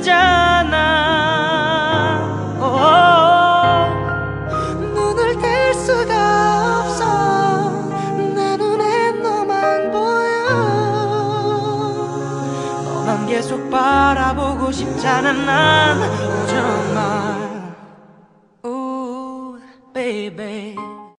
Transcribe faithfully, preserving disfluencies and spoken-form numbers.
있잖아. 눈을 뗄 수가 없어. 내 눈엔 너만 보여. 너만 계속 바라보고 싶잖아. 난 정말. Ooh, baby.